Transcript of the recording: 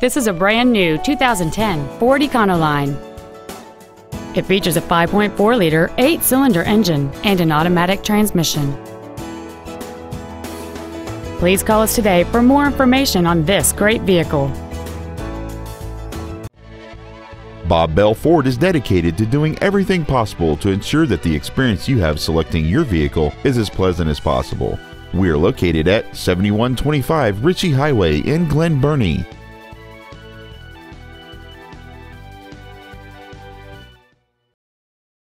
This is a brand new 2010 Ford Econoline. It features a 5.4-liter, 8-cylinder engine and an automatic transmission. Please call us today for more information on this great vehicle. Bob Bell Ford is dedicated to doing everything possible to ensure that the experience you have selecting your vehicle is as pleasant as possible. We are located at 7125 Ritchie Highway in Glen Burnie.